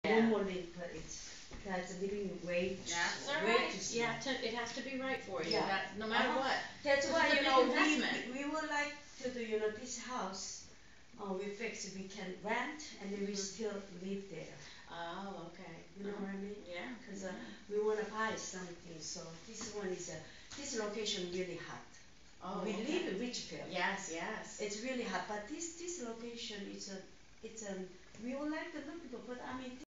Normally, but that's a living wage. That's all right. Wages You now. have to, it has to be right for you. Yeah. That, no matter what. That's 'Cause why, it's a you big know, investment. we would like to do, this house, we fix, we can rent and then we still live there. Oh, okay. You know what I mean? Yeah. Because we want to buy something, so this one is this location really hot. Oh, We okay. live in Richfield. Yes, yes. It's really hot, but this location is we would like to look, but I mean.